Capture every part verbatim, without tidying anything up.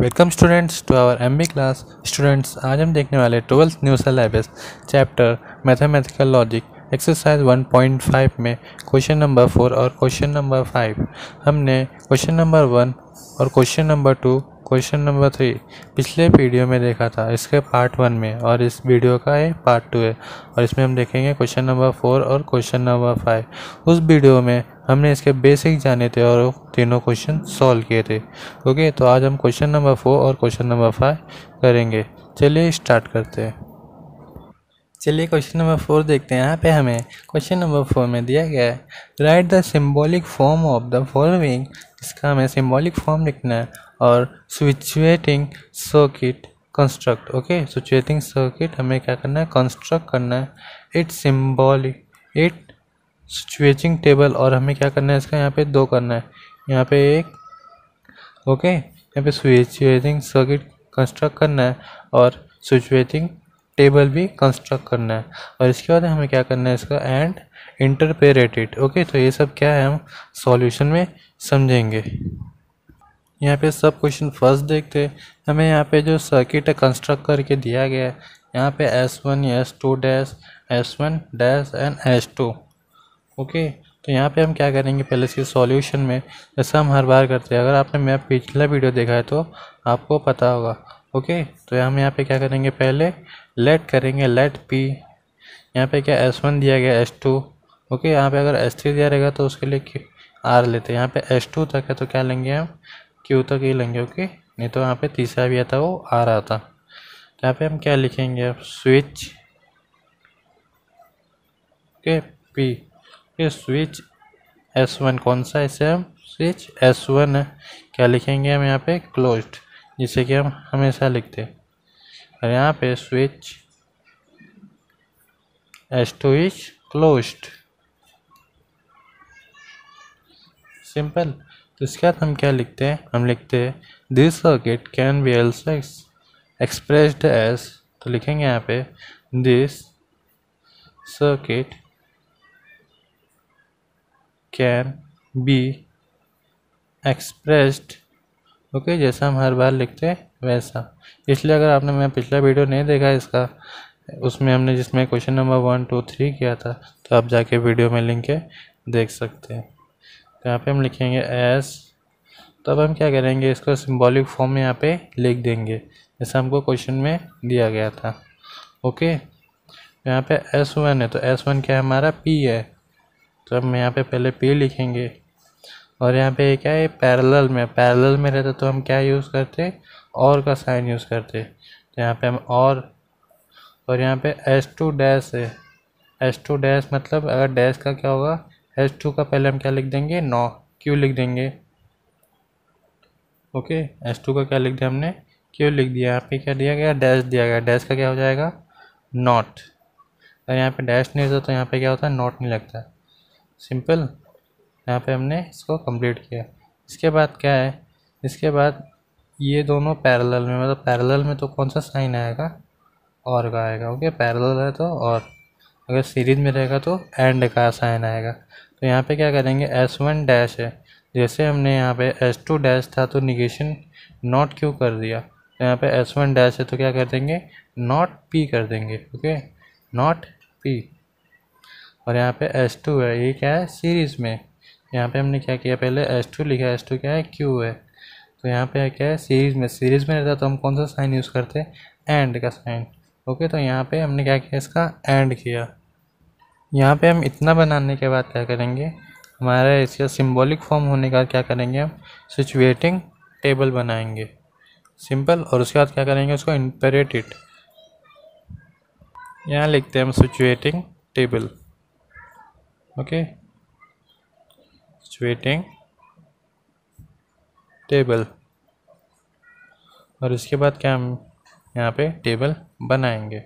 Welcome students to our MB class. Students, आज हम देखने वाले twelfth new syllabus chapter mathematical logic exercise one point five में question number four और question number five. हमने question number one और question number two, question number three पिछले video में देखा था, इसके पार्ट वन में, और इस वीडियो का ये पार्ट टू है और इसमें हम देखेंगे क्वेश्चन नंबर फोर और क्वेश्चन नंबर फाइव। उस वीडियो में हमने इसके बेसिक जाने थे और तीनों क्वेश्चन सॉल्व किए थे। ओके, तो आज हम क्वेश्चन नंबर फोर और क्वेश्चन नंबर फाइव करेंगे। चलिए स्टार्ट करते हैं। चलिए क्वेश्चन नंबर फोर देखते हैं। यहाँ पे हमें क्वेश्चन नंबर फोर में दिया गया है, write the symbolic form of the following. इसका हमें सिंबॉलिक फॉर्म लिखना है और switching circuit construct. Okay, switching circuit हमें क्या करना है, कंस्ट्रक्ट करना है। It symbolic it switching table, और हमें क्या करना है, इसका यहाँ पे दो करना है, यहाँ पे एक, ओके, यहाँ पे सिचुएटिंग सर्किट कंस्ट्रक्ट करना है और सिचुएटिंग टेबल भी कंस्ट्रक्ट करना है। और इसके बाद हमें क्या करना है, इसका एंड इंटरप्रेट इट। ओके, तो ये सब क्या है, हम सॉल्यूशन में समझेंगे। यहाँ पे सब क्वेश्चन फर्स्ट देखते हैं। हमें यहाँ पे जो सर्किट है कंस्ट्रक्ट करके दिया गया है, यहाँ पे S one, S two dash, S one dash and S two. Okay, तो यहाँ पे हम क्या करेंगे, पहले इसके सॉल्यूशन में, जैसा हम हर बार करते हैं, अगर आपने मेरा पिछला वीडियो देखा है तो आपको पता होगा। ओके, तो हम यहाँ पे क्या करेंगे, पहले लेट करेंगे, लेट पी, यहाँ पे क्या एस वन दिया गया, एस टू। ओके, यहाँ पे अगर एस थ्री दिया रहेगा तो उसके लिए आर लेते हैं, यहाँ पे एस टू तक है तो क्या लेंगे, हम क्यू तक ही लेंगे। ओके, नहीं तो यहाँ पे तीसरा भी आता, वो आ रहा था। तो यहाँ पे हम क्या लिखेंगे, स्विच, ओके, पी, ये स्विच एस वन, कौन सा, इसे हम स्विच एस वन है, क्या लिखेंगे हम यहाँ पे, क्लोज्ड, जिसे कि हम हमेशा लिखते हैं। और यहाँ पे switch S two is closed, simple. तो इसके बाद हम क्या लिखते हैं, हम लिखते हैं this circuit can be also expressed as, तो लिखेंगे यहाँ पे this circuit can be expressed, okay, जैसा हम हर बार लिखते हैं वैसा। इसलिए अगर आपने मेरा पिछला वीडियो नहीं देखा इसका, उसमें हमने जिसमें question number one two three किया था, तो आप जाके वीडियो में लिंक के देख सकते हैं। तो यहाँ पे हम लिखेंगे एस, तो अब हम क्या करेंगे, इसको सिंबॉलिक फॉर्म में यहाँ पे लिख देंगे जैसा हमको क्वेश्चन में दिया गया था। ओके, यहाँ पे एस वन है तो एस वन क्या है, हमारा पी है, तो हम यहाँ पे पहले पी लिखेंगे। और यहाँ पे क्या है, पैरेलल में, पैरेलल में रहता तो हम क्या यूज़ करते, और का साइन यूज़ करते, तो यहाँ पे हम और और यहाँ पे एस टू डैश है, एस टू डैश मतलब अगर डैश का क्या होगा, एस टू का पहले हम क्या लिख देंगे, नौ, क्यू लिख देंगे। ओके, एस टू का क्या लिख दिया हमने, क्यू लिख दिया। यहाँ पे क्या दिया गया, डैश दिया गया, डैश का क्या हो जाएगा, नॉट। और यहाँ पे डैश नहीं होता तो यहाँ पे क्या होता है, नॉट नहीं लगता, सिंपल। यहाँ पे हमने इसको कंप्लीट किया। इसके बाद क्या है, इसके बाद ये दोनों पैरेलल में, मतलब पैरेलल में तो कौन सा साइन आएगा, और का आएगा। ओके, पैरेलल है तो और, अगर सीरीज में रहेगा तो एंड का साइन आएगा। तो यहाँ पे क्या करेंगे, एस वन डैश है, जैसे हमने यहाँ पे एस टू डैश था तो निगेशन नॉट क्यों कर दिया, तो यहाँ पे एस वन डैश है तो क्या कर देंगे, नॉट पी कर देंगे। Okay, not P. और यहाँ पे एस टू है, ये क्या है, सीरीज में, यहाँ पे हमने क्या किया, पहले एस टू लिखा, एस टू क्या है, क्यू है, तो यहाँ पे क्या है, सीरीज में, सीरीज में रहता तो हम कौन सा साइन यूज़ करते हैं, एंड का साइन। ओके, तो यहाँ पे हमने क्या किया, इसका एंड किया। यहाँ पे हम इतना बनाने के बाद क्या करेंगे, हमारा इसका सिंबॉलिक फॉर्म होने का क्या करेंगे, हम सिचुएटिंग टेबल बनाएंगे, सिंपल। और उसके बाद क्या करेंगे, उसको इंटरप्रेट इट, यहाँ लिखते हैं हम switching table. Okay, switching table, और इसके बाद क्या हम यहाँ पे टेबल बनाएंगे।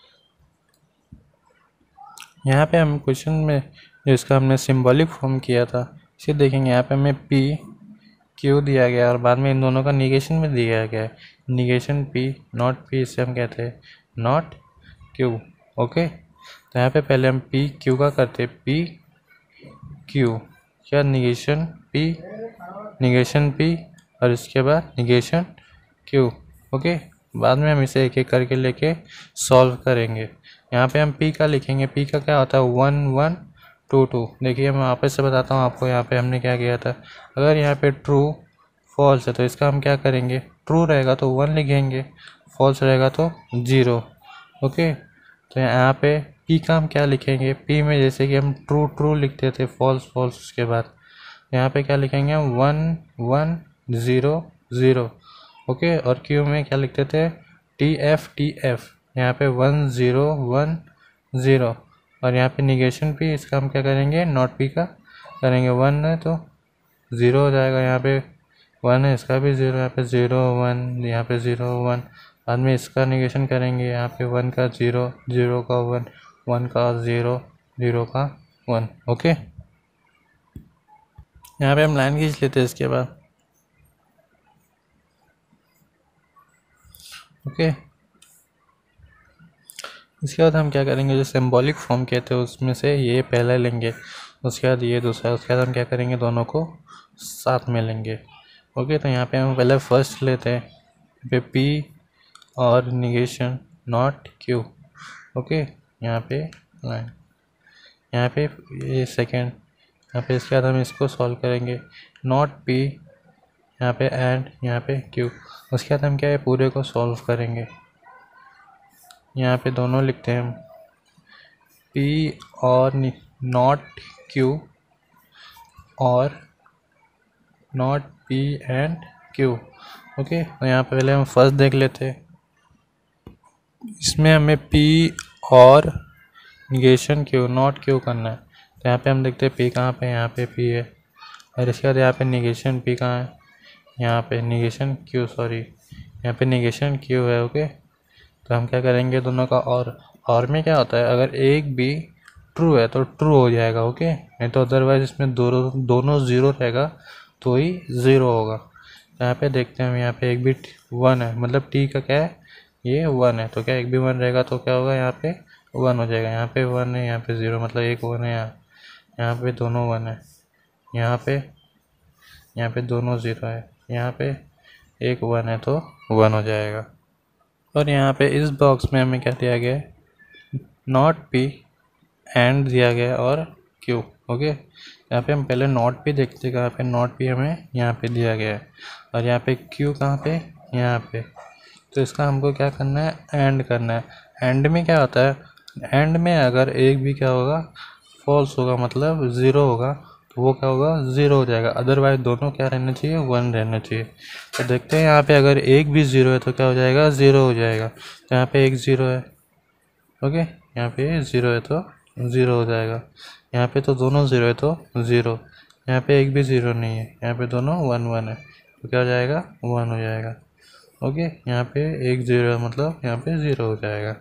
यहाँ पे हम क्वेश्चन में जो इसका हमने सिंबॉलिक फॉर्म किया था, इसे देखेंगे। यहाँ पे हमें पी क्यू दिया गया और बाद में इन दोनों का निगेशन में दिया गया है, निगेशन पी नॉट पी, इसे हम कहते हैं नॉट क्यू। ओके, तो यहाँ पे पहले हम पी क्यू का करते, पी क्यू, क्या निगेशन पी, निगेशन पी, और इसके बाद निगेशन क्यू। ओके, बाद में हम इसे एक एक करके लेके सॉल्व करेंगे। यहाँ पे हम पी का लिखेंगे, पी का क्या होता है वन वन टू टू। देखिए मैं वापस से बताता हूँ आपको, यहाँ पे हमने क्या किया था, अगर यहाँ पे ट्रू फॉल्स है तो इसका हम क्या करेंगे, ट्रू रहेगा तो वन लिखेंगे, फॉल्स रहेगा तो ज़ीरो। ओके, तो यहाँ पे पी का हम क्या लिखेंगे, पी में जैसे कि हम ट्रू ट्रू लिखते थे, फॉल्स फॉल्स, उसके बाद यहाँ पे क्या लिखेंगे हम one one zero zero. Okay, और क्यू में क्या लिखते थे, टी एफ टी एफ, यहाँ पे वन ज़ीरो वन ज़ीरो। और यहाँ पे निगेशन भी इसका हम क्या करेंगे, नॉट पी का करेंगे, वन है तो ज़ीरो हो जाएगा, यहाँ पे वन है इसका भी ज़ीरो, यहाँ पे ज़ीरो वन, यहाँ पे ज़ीरो वन। बाद में इसका निगेशन करेंगे, यहाँ पे वन का ज़ीरो, ज़ीरो का वन, वन का ज़ीरो, ज़ीरो का वन। ओके, यहाँ पे हम लाइन खींच लेते हैं इसके बाद। ओके, इसके बाद हम क्या करेंगे, जो सिंबॉलिक फॉर्म कहते हैं उसमें से ये पहले लेंगे, उसके बाद ये दूसरा, उसके बाद हम क्या करेंगे, दोनों को साथ में लेंगे। ओके, तो यहाँ पे हम पहले फर्स्ट लेते हैं, पे पी और निगेशन नॉट क्यू। ओके, यहाँ पे लाइन, यहाँ पे ये सेकेंड, यहाँ पे इसके बाद हम इसको सॉल्व करेंगे, नॉट पी, यहाँ पे एंड, यहाँ पे क्यू। उसके बाद हम क्या है, पूरे को सॉल्व करेंगे। यहाँ पे दोनों लिखते हैं हम, पी और नॉट क्यू और not P and Q. Okay, तो यहाँ पे पहले हम फर्स्ट देख लेते हैं, इसमें हमें पी और निगेशन क्यू, नॉट क्यू करना है। तो यहाँ पे हम देखते हैं पी कहाँ पे, यहाँ पे पी है, और इसके बाद यहाँ पे निगेशन पी कहाँ है, यहाँ पे निगेशन क्यू, सॉरी यहाँ पे निगेशन क्यू है। ओके, तो हम क्या करेंगे, दोनों का और और में क्या होता है, अगर एक भी ट्रू है तो ट्रू हो जाएगा। ओके, नहीं तो अदरवाइज इसमें दोनों दोनों ज़ीरो रहेगा तो ही ज़ीरो होगा। यहाँ पे देखते हैं हम, यहाँ पे एक भी वन है, मतलब टी का क्या है, ये वन है, तो क्या एक भी वन रहेगा तो क्या होगा, यहाँ पे वन हो जाएगा। यहाँ पे वन है, यहाँ पे ज़ीरो, मतलब एक वन है, यहाँ यहाँ पे दोनों वन है, यहाँ पे यहाँ पे दोनों ज़ीरो है, यहाँ पे एक वन है तो वन हो जाएगा। और यहाँ पे इस बॉक्स में हमें क्या दिया गया है, नॉट पी एंड दिया गया है और क्यू। ओके, यहाँ पे हम पहले नॉट पी देखते हैं, कहाँ पे नॉट पी हमें यहाँ पे दिया गया है, और यहाँ पे क्यू कहाँ पे, यहाँ पे। तो इसका हमको क्या करना है, एंड करना है। एंड में क्या होता है, एंड में अगर एक भी क्या होगा, फॉल्स होगा, मतलब ज़ीरो होगा, तो वो क्या होगा, ज़ीरो हो जाएगा, अदरवाइज दोनों क्या रहना चाहिए, वन रहना चाहिए। तो देखते हैं यहाँ पे अगर एक भी ज़ीरो है तो क्या हो जाएगा, ज़ीरो हो जाएगा। तो यहाँ पे एक ज़ीरो है, ओके, यहाँ पे ज़ीरो है तो ज़ीरो हो जाएगा, यहाँ पे तो दोनों ज़ीरो है तो ज़ीरो, यहाँ पे एक भी ज़ीरो नहीं है, यहाँ पे दोनों वन वन है, तो क्या हो जाएगा, वन हो जाएगा। ओके, यहाँ पे एक ज़ीरो है, मतलब यहाँ पे ज़ीरो हो जाएगा।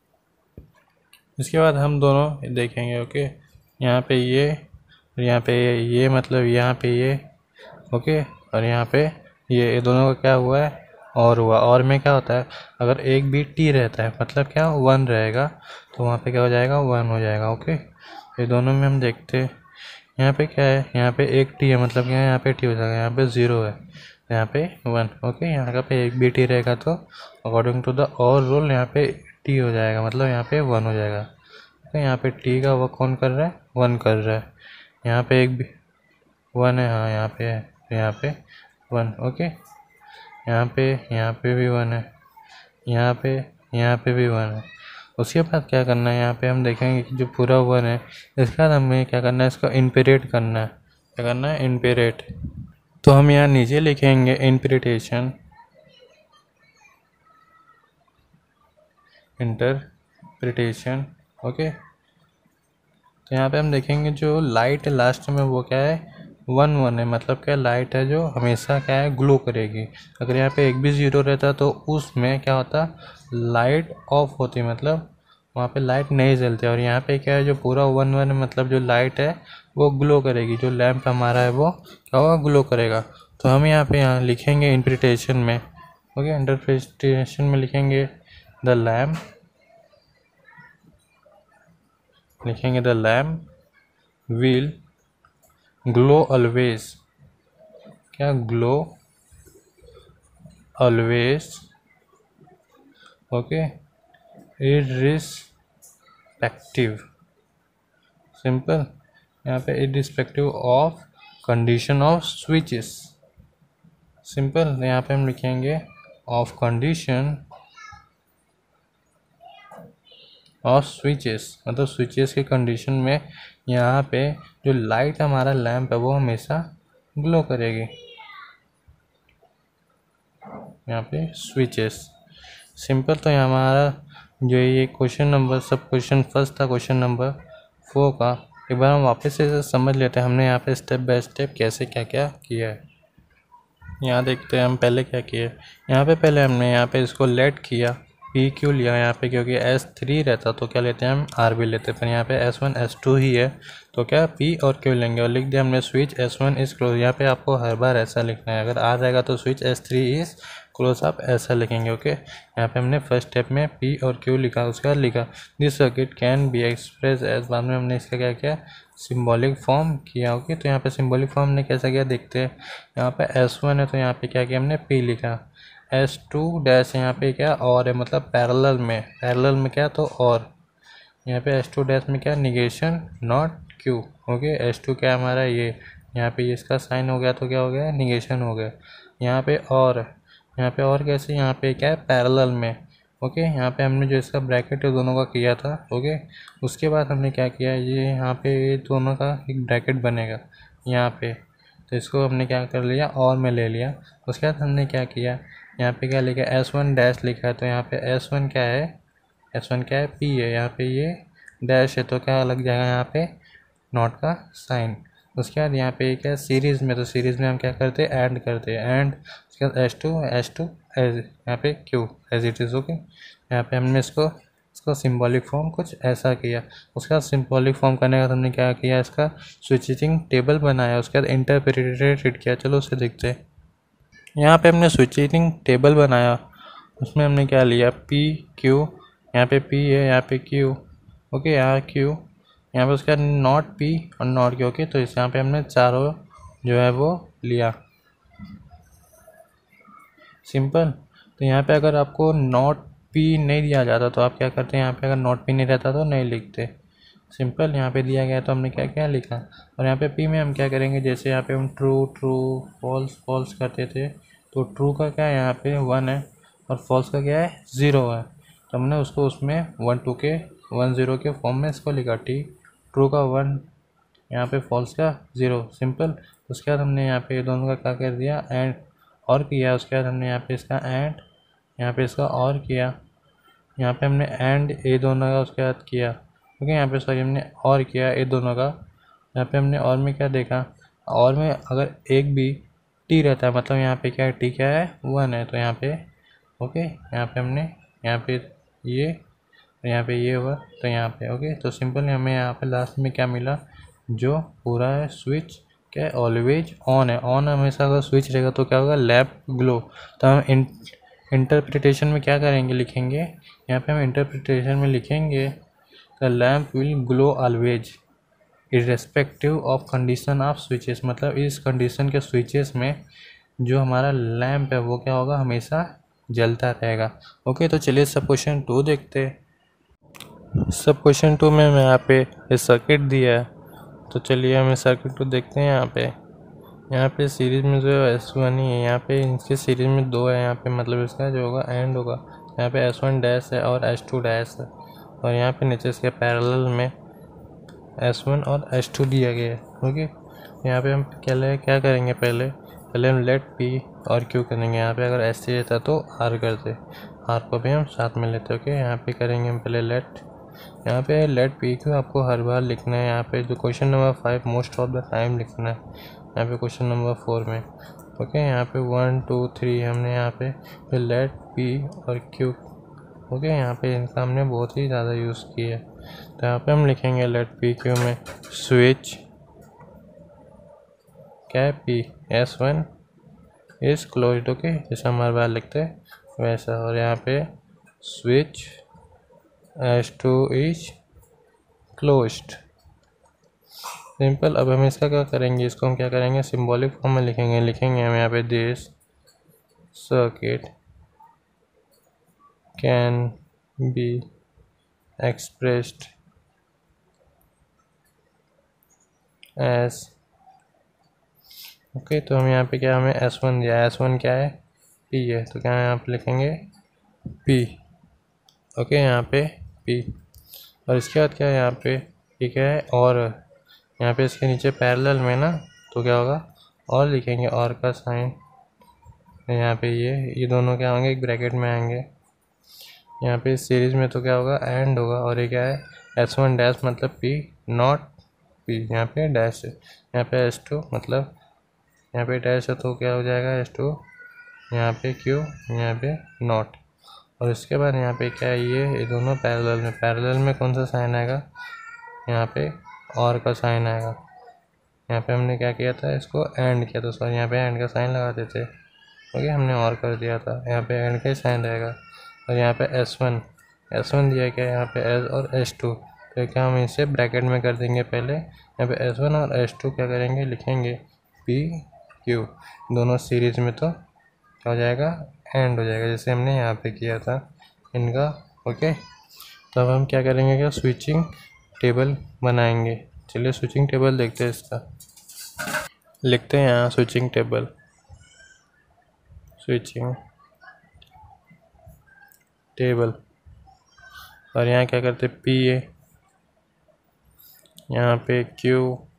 इसके बाद हम दोनों देखेंगे। ओके, यहाँ पे ये, यहाँ पे ये ये मतलब यहाँ पे ये, ओके, और यहाँ पे ये ये दोनों का क्या हुआ है, और हुआ। और में क्या होता है, अगर एक भी टी रहता है मतलब क्या, वन रहेगा, तो वहाँ पे क्या हो जाएगा, वन हो जाएगा। ओके, ये दोनों में हम देखते हैं, यहाँ पे क्या है, यहाँ पे एक टी है, मतलब क्या है, यहाँ पे टी हो जाएगा, यहाँ पे ज़ीरो है, यहाँ पे वन। ओके, यहाँ का पे एक भी टी रहेगा तो अकॉर्डिंग टू द और रूल यहाँ पे टी हो जाएगा, मतलब यहाँ पे वन हो जाएगा। ओके, यहाँ पे टी का वर्क कौन कर रहा है, वन कर रहा है, यहाँ पे एक भी वन है, हाँ यहाँ पे है, यहाँ पे वन। ओके, यहाँ पे यहाँ पे भी वन है, यहाँ पे यहाँ पे भी वन है। उसके बाद क्या करना है, यहाँ पे हम देखेंगे कि जो पूरा वन है, इसके बाद हमें क्या करना है, इसका इनपेरेट करना है। क्या करना है, इनपेरेट। तो हम यहाँ नीचे लिखेंगे इंटरप्रिटेशन, इंटरप्रिटेशन। ओके, तो यहाँ पे हम देखेंगे जो लाइट लास्ट में वो क्या है, वन वन है, मतलब क्या, लाइट है जो हमेशा क्या है, ग्लो करेगी। अगर यहाँ पे एक भी ज़ीरो रहता तो उसमें क्या होता, लाइट ऑफ होती, मतलब वहाँ पे लाइट नहीं जलती। और यहाँ पे क्या है, जो पूरा वन वन है, मतलब जो लाइट है वो ग्लो करेगी, जो लैंप हमारा है वो क्या होगा, ग्लो करेगा। तो हम यहाँ पे यहाँ लिखेंगे इंटरप्रिटेशन में। ओके, इंटरप्रिटेशन में लिखेंगे द लैम्प, लिखेंगे the lamp will glow always, क्या, glow always, okay, irrespective, simple, यहाँ पे irrespective of condition of switches, simple, यहाँ पे हम लिखेंगे ऑफ कंडीशन ऑफ स्विचेस, मतलब स्विचेस के कंडीशन में यहाँ पे जो लाइट हमारा लैंप है वो हमेशा ग्लो करेगी, यहाँ पे स्विचेस, सिंपल। तो यहाँ हमारा जो ये question number sub question first था क्वेश्चन नंबर फोर का, एक बार हम वापस से समझ लेते हैं हमने यहाँ पे स्टेप बाय स्टेप कैसे क्या क्या किया है। यहाँ देखते हैं हम पहले क्या किए। यहाँ पे पहले हमने यहाँ पे इसको लेट किया, पी क्यू लिया यहाँ पे, क्योंकि एस थ्री रहता तो क्या लेते हैं हम आर भी लेते, पर यहाँ पे एस वन एस टू ही है तो क्या पी और क्यू लेंगे, और लिख दिया हमने switch S one is close. यहाँ पे आपको हर बार ऐसा लिखना है, अगर आ जाएगा तो switch S three is close आप ऐसा लिखेंगे, ओके। यहाँ पे हमने फर्स्ट स्टेप में पी और क्यू लिखा, उसके बाद लिखा this circuit can be express as, बाद में हमने इसका क्या किया सिंबॉलिक फॉर्म किया, ओके। तो यहाँ पे सिंबॉलिक फॉर्म ने कैसा किया देखते हैं। यहाँ पे एस वन है तो यहाँ पे क्या किया हमने पी लिखा, एस टू डैश यहाँ पे क्या और है, मतलब पैरेलल में, पैरेलल में क्या तो और, यहाँ पे एस टू डैश में क्या negation not Q, okay. S two क्या हमारा ये, यहाँ पे ये इसका साइन हो गया तो क्या हो गया निगेशन हो गया। यहाँ पे और, यहाँ पे और कैसे, यहाँ पे क्या है पैरेलल में, ओके। यहाँ पे हमने जो इसका ब्रैकेट है दोनों का किया था, ओके। उसके बाद हमने क्या किया, ये यहाँ पे ये दोनों का एक ब्रैकेट बनेगा यहाँ पे, तो इसको हमने क्या कर लिया और में ले लिया। उसके बाद हमने क्या किया, यहाँ पे क्या लिखा एस वन डैश लिखा है, तो यहाँ पे एस वन क्या है, एस वन क्या है पी है, यहाँ पे ये डैश है तो क्या लग जाएगा यहाँ पे नॉट का साइन। उसके बाद यहाँ पे क्या है सीरीज़ में, तो सीरीज़ में हम क्या करते हैं ऐड करते हैं, एंड उसके बाद S two S two as यहाँ पे Q as it is, okay. यहाँ पे हमने इसको इसका सिंबॉलिक फॉर्म कुछ ऐसा किया। उसके बाद सिंबॉलिक फॉर्म करने के बाद हमने क्या किया, इसका स्विचिंग टेबल बनाया, उसके बाद इंटरप्रेटेड किया। चलो उसे देखते हैं। यहाँ पे हमने स्विचिंग टेबल बनाया, उसमें हमने क्या लिया पी क्यू, यहाँ पे पी है यहाँ पे क्यू, ओके, यहाँ क्यू, यहाँ पे उसका नॉट पी और नॉट क्यू, ओके। तो इस यहाँ पे हमने चारों जो है वो लिया, सिंपल। तो यहाँ पे अगर आपको नॉट पी नहीं दिया जाता तो आप क्या करते हैं, यहाँ पे अगर नॉट पी नहीं रहता तो नहीं लिखते, सिंपल। यहाँ पे दिया गया तो हमने क्या क्या लिखा, और यहाँ पे पी में हम क्या करेंगे, जैसे यहाँ पे हम ट्रू ट्रू फॉल्स फॉल्स करते थे, तो ट्रू का क्या है यहाँ पे वन है और फॉल्स का क्या है ज़ीरो है, तो हमने उसको उसमें वन टू के वन ज़ीरो के फॉर्म में इसको लिखा, टी ट्रू का वन, यहाँ पे फॉल्स का ज़ीरो, सिंपल। उसके बाद हमने यहाँ पे दोनों का क्या कर दिया एंड और किया। उसके बाद हमने यहाँ पे इसका एंड, यहाँ पे इसका और किया, यहाँ पे हमने एंड ए दोनों का उसके बाद किया, ओके। यहाँ पे सॉरी हमने और किया ए दोनों का। यहाँ पे हमने और में क्या देखा, और में अगर एक भी टी रहता है मतलब यहाँ पे क्या है टी क्या है वन है, तो यहाँ पे ओके, यहाँ पे हमने यहाँ पे ये यहाँ पे ये हुआ तो यहाँ पे ओके। तो सिंपल हमें यहाँ पे लास्ट में क्या मिला, जो पूरा है स्विच क्या है ऑलवेज ऑन है। ऑन हमेशा अगर स्विच रहेगा तो क्या होगा लैंप ग्लो। तो हम इन इंटरप्रिटेशन में क्या करेंगे, लिखेंगे यहाँ पे हम इंटरप्रिटेशन में लिखेंगे the lamp will glow always irrespective of condition of switches, मतलब इस कंडीशन के स्विचेस में जो हमारा लैंप है वो क्या होगा हमेशा जलता रहेगा। ओके, तो चलिए सब क्वेश्चन टू देखते हैं। सब क्वेश्चन टू में मैं यहाँ पे ये सर्किट दिया है, तो चलिए हमें सर्किट टू देखते हैं। यहाँ पे यहाँ पे सीरीज़ में जो एस वन ही है, यहाँ पे इनके सीरीज़ में दो है, यहाँ पे मतलब इसका जो होगा एंड होगा। यहाँ पे एस वन डैश है और एस टू डैश है, और यहाँ पे नीचे इसके पैरेलल में एस वन और एस टू दिया गया है। ओके, यहाँ पे हम क्या क्या करेंगे, पहले पहले हम लेट पी और क्यू करेंगे। यहाँ पे अगर एस चाहिए था तो आर करते, आर को भी हम साथ में लेते। ओके, यहाँ पे करेंगे हम पहले लेट, यहाँ पे लेट पी क्यू आपको हर बार लिखना है। यहाँ पे जो question number five most of the time लिखना है, यहाँ पे क्वेश्चन नंबर फोर में। ओके, यहाँ पे वन टू थ्री हमने यहाँ पे फिर लेट पी और क्यू। ओके, यहाँ पे इनका हमने बहुत ही ज़्यादा यूज़ किया है, तो यहाँ पे हम लिखेंगे लेट पी क्यू में स्विच क्या P S one is closed. Okay, जैसे हम हर बार लिखते हैं वैसा, और यहाँ पे switch S two is closed, simple. अब हम इसका क्या करेंगे, इसको हम क्या करेंगे सिंबॉलिक फॉर्म में लिखेंगे। लिखेंगे हम यहाँ पे this circuit can be expressed as okay okay, तो हम यहाँ पे क्या हमें एस वन दिया है, एस वन क्या है, पी है, तो क्या यहाँ पे लिखेंगे पी। ओके, यहाँ पे पी। और इसके बाद क्या है यहाँ पे ठीक है, और यहाँ पे इसके नीचे पैरेलल में ना, तो क्या होगा और लिखेंगे, और का साइन यहाँ पे ये ये दोनों क्या होंगे, एक ब्रैकेट में आएंगे। यहाँ पे इस सीरीज में तो क्या होगा एंड होगा, और ये क्या है एस वन डैश मतलब पी नॉट पी, यहाँ पे डैश है, यहाँ पे एस टू मतलब यहाँ पे डैश है तो क्या हो जाएगा एस टू, यहाँ पे क्यू, यहाँ पे नॉट। और इसके बाद यहाँ पे क्या है ये ये दोनों पैरेलल में, पैरेलल में कौन सा साइन आएगा, यहाँ पे और का साइन आएगा। यहाँ पे हमने क्या किया था, इसको एंड किया था, सॉरी यहाँ पे एंड का साइन लगा देते, ओके हमने और कर दिया था, यहाँ पे एंड का ही साइन रहेगा। और यहाँ पे एस वन एस वन दिया क्या, यहाँ पे एस और एस टू, तो क्या हम इसे ब्रैकेट में कर देंगे पहले, यहाँ पे एस वन और एस टू क्या करेंगे लिखेंगे पी क्यू, दोनों सीरीज में तो क्या हो जाएगा एंड हो जाएगा, जैसे हमने यहाँ पे किया था इनका। ओके, तो अब हम क्या करेंगे, क्या स्विचिंग टेबल बनाएंगे। चलिए स्विचिंग टेबल देखते हैं इसका, लिखते हैं यहाँ स्विचिंग टेबल, स्विचिंग टेबल। और यहाँ क्या करते पी ए, यहाँ पे क्यू,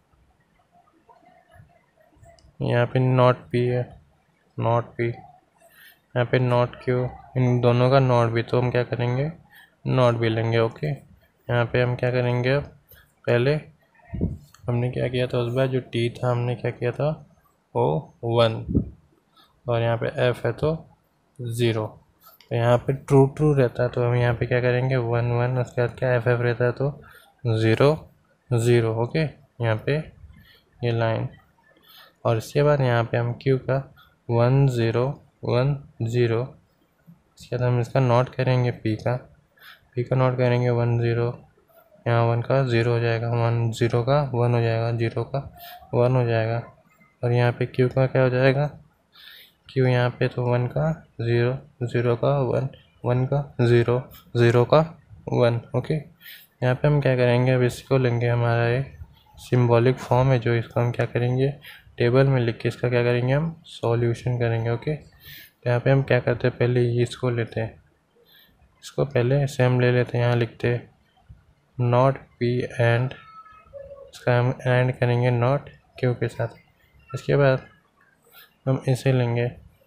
यहाँ पे नॉट पी है, नॉट पी, यहाँ पे नॉट क्यू, इन दोनों का नॉट भी, तो हम क्या करेंगे नॉट भी लेंगे। ओके, यहाँ पे हम क्या करेंगे, अब पहले हमने क्या किया था उस बार, जो टी था हमने क्या किया था ओ वन, और यहाँ पे एफ है तो ज़ीरो, तो यहाँ पे ट्रू ट्रू रहता है, तो हम यहाँ पे क्या करेंगे वन वन, उसके बाद क्या एफ एफ रहता है तो ज़ीरो ज़ीरो। ओके, यहाँ पे ये लाइन, और इसके बाद यहाँ पे हम क्यू का वन ज़ीरो वन ज़ीरो, इसके बाद हम इसका नोट करेंगे पी का, पी का नोट करेंगे वन ज़ीरो, यहाँ वन का ज़ीरो हो जाएगा, वन ज़ीरो का वन हो जाएगा, ज़ीरो का वन हो जाएगा। और यहाँ पे क्यू का क्या हो जाएगा, क्यू यहाँ पे तो वन का ज़ीरो, ज़ीरो का वन, वन का ज़ीरो, ज़ीरो का वन। ओके, यहाँ पे हम क्या करेंगे, अब इसको लेंगे, हमारा ये सिंबॉलिक फॉर्म है जो, इसको हम क्या करेंगे टेबल में लिख के इसका क्या करेंगे हम सॉल्यूशन करेंगे। ओके, तो यहाँ पे हम क्या करते हैं, पहले ये इसको लेते हैं, इसको पहले ऐसे हम ले लेते हैं, यहाँ लिखते हैं नॉट पी एंड, इसका हम एंड करेंगे नॉट क्यू के साथ। इसके बाद हम इसे लेंगे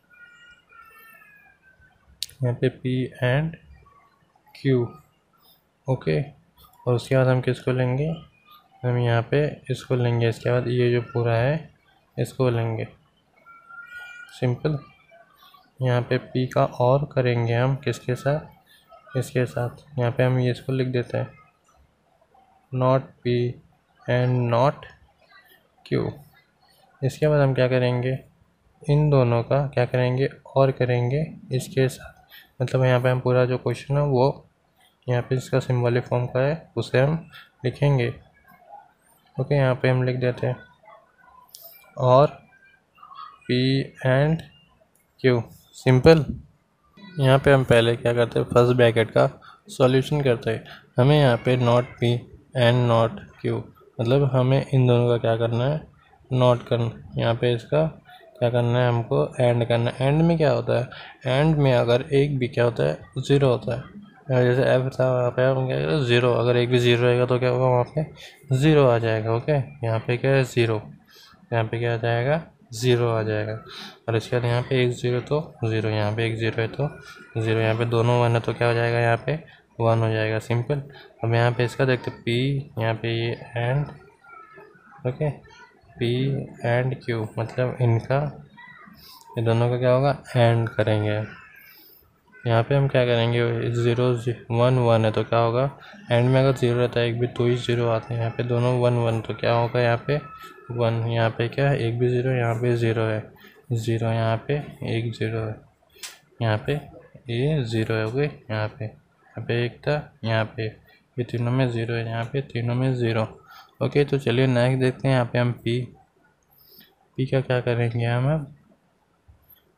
यहाँ पे पी एंड क्यू। ओके, और उसके बाद हम किसको लेंगे, हम यहाँ पे इसको लेंगे, इसके बाद ये जो पूरा है इसको लेंगे, सिंपल। यहाँ पे पी का और करेंगे हम किसके साथ, इसके साथ, यहाँ पे हम ये इसको लिख देते हैं not P and not Q. इसके बाद हम क्या करेंगे, इन दोनों का क्या करेंगे और करेंगे इसके साथ, मतलब यहाँ पे हम पूरा जो क्वेश्चन है वो यहाँ पे इसका सिंबॉलिक फॉर्म का है उसे हम लिखेंगे। ओके, यहाँ पे हम लिख देते हैं और पी एंड क्यू, सिंपल। यहाँ पे हम पहले क्या करते हैं, फर्स्ट ब्रैकेट का सॉल्यूशन करते हैं। हमें यहाँ पे not P and not Q, मतलब हमें इन दोनों का क्या करना है नॉट करना, यहाँ पे इसका क्या करना है हमको एंड करना है। एंड में क्या होता है, एंड में अगर एक भी क्या होता है ज़ीरो होता है, जैसे एफ था वहाँ पे हम क्या करें ज़ीरो, अगर एक भी ज़ीरो रहेगा तो क्या होगा वहाँ पे ज़ीरो आ जाएगा। ओके, यहाँ पे क्या है ज़ीरो, यहाँ पे क्या आ जाएगा ज़ीरो आ जाएगा। और इसके बाद यहाँ पे एक ज़ीरो तो ज़ीरो, यहाँ पे एक ज़ीरो है तो ज़ीरो, यहाँ पे दोनों वन है तो क्या हो जाएगा यहाँ पे वन हो जाएगा, सिंपल। अब यहाँ पे इसका देखते पी, यहाँ पे ये and, okay P and Q, मतलब इनका ये दोनों का क्या होगा एंड करेंगे। यहाँ पे हम क्या करेंगे, ज़ीरो वन वन है तो क्या होगा एंड में अगर ज़ीरो रहता है एक भी तो ही ज़ीरो आते हैं, यहाँ पे दोनों वन वन तो क्या होगा यहाँ पे वन, यहाँ पे क्या है एक भी ज़ीरो, यहाँ पे ज़ीरो है ज़ीरो, यहाँ पे एक ज़ीरो है, यहाँ पे ये ज़ीरो है। ओके, यहाँ पे यहाँ पे एक था, यहाँ पे ये तीनों में ज़ीरो है, यहाँ पे तीनों में ज़ीरो। ओके, तो चलिए नेक्स्ट देखते हैं। यहाँ पे हम पी पी का क्या करेंगे, हम अब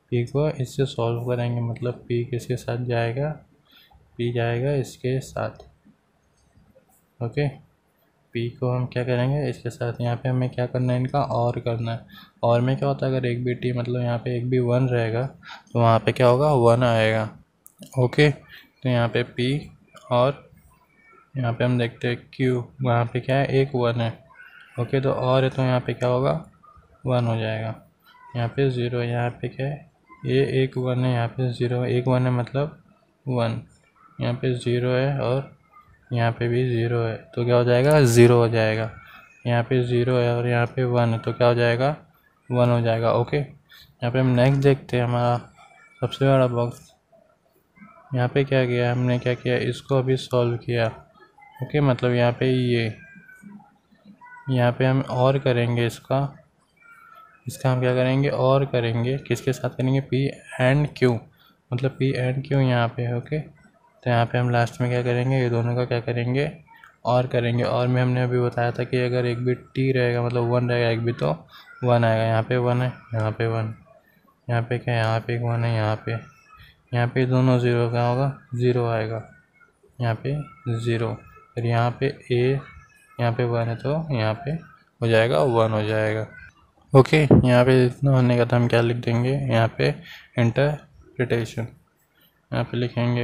पी को इससे सॉल्व करेंगे, मतलब पी किसके साथ जाएगा, पी जाएगा इसके साथ। ओके, पी को हम क्या करेंगे इसके साथ। यहाँ पे हमें क्या करना है, इनका और करना है। और में क्या होता है, अगर एक भी टी मतलब यहाँ पे एक भी वन रहेगा तो वहाँ पे क्या होगा, वन आएगा। ओके, तो यहाँ पे पी और यहाँ पे हम देखते हैं क्यू, वहाँ पे क्या है, एक वन है। ओके, तो और है तो यहाँ पे क्या होगा, वन हो जाएगा। यहाँ पे ज़ीरो, यहाँ पे क्या है, ये एक वन है, यहाँ पे ज़ीरो, एक वन है मतलब वन, यहाँ पे ज़ीरो है और यहाँ पे भी ज़ीरो है, तो क्या हो जाएगा, ज़ीरो हो जाएगा। यहाँ पे ज़ीरो है और यहाँ पे वन है, तो क्या हो जाएगा, वन हो जाएगा। ओके, यहाँ पे हम नेक्स्ट देखते हैं, हमारा सबसे बड़ा बॉक्स। यहाँ पे क्या किया हमने, क्या किया, इसको अभी सॉल्व किया। ओके, मतलब यहाँ पे ये, यहाँ पे हम और करेंगे इसका इसका हम क्या करेंगे, और करेंगे किसके साथ करेंगे, पी एंड क्यू, मतलब पी एंड क्यू यहाँ पे है। ओके, तो यहाँ पे हम लास्ट में क्या करेंगे, ये दोनों का क्या करेंगे, और करेंगे। और में हमने अभी बताया था कि अगर एक भी टी रहेगा मतलब वन रहेगा, एक भी तो वन आएगा। यहाँ पे वन है, यहाँ पे वन, यहाँ पे क्या है, यहाँ पे एक वन है, यहाँ पे यहाँ पे दोनों ज़ीरो, क्या होगा, ज़ीरो आएगा। यहाँ पे ज़ीरो, फिर यहाँ पे ए, यहाँ पे वन है तो यहाँ पे हो जाएगा, वन हो जाएगा। ओके, यहाँ पे इतना होने का था, हम क्या लिख देंगे यहाँ पे, इंटरप्रिटेशन। यहाँ पे लिखेंगे